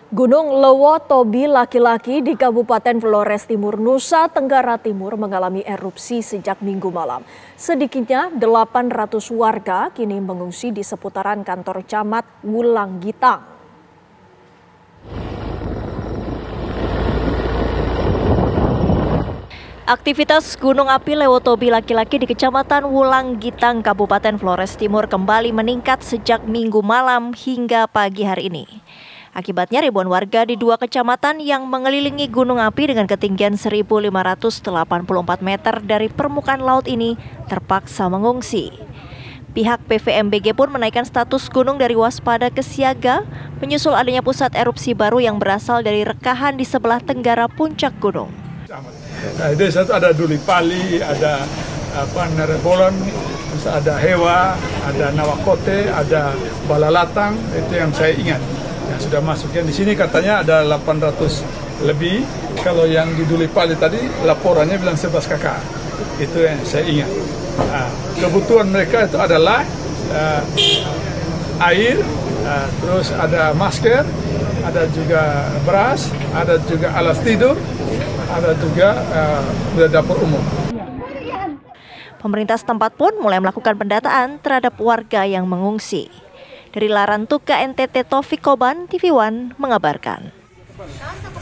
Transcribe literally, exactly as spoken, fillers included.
Gunung Lewo Tobi laki-laki di Kabupaten Flores Timur, Nusa Tenggara Timur mengalami erupsi sejak Minggu malam. Sedikitnya delapan ratus warga kini mengungsi di seputaran kantor camat Wulanggitang. Aktivitas Gunung Api Lewo Tobi laki-laki di Kecamatan Wulanggitang, Kabupaten Flores Timur kembali meningkat sejak Minggu malam hingga pagi hari ini. Akibatnya ribuan warga di dua kecamatan yang mengelilingi gunung api dengan ketinggian seribu lima ratus delapan puluh empat meter dari permukaan laut ini terpaksa mengungsi. Pihak P V M B G pun menaikkan status gunung dari waspada ke siaga menyusul adanya pusat erupsi baru yang berasal dari rekahan di sebelah tenggara puncak gunung. Nah, di satu ada Duli Pali, ada apa Nerebolon, ada Hewa, ada Nawakote, ada Balalatang, itu yang saya ingat. Yang sudah masuk, yang di sini katanya ada delapan ratus lebih. Kalau yang di Duli Pali tadi laporannya bilang sebelas kakak, itu yang saya ingat. Nah, kebutuhan mereka itu adalah uh, air, uh, terus ada masker, ada juga beras, ada juga alas tidur, ada juga uh, dapur umum. Pemerintah setempat pun mulai melakukan pendataan terhadap warga yang mengungsi. Dari Larantuka N T T Taufik Koban, T V One mengabarkan.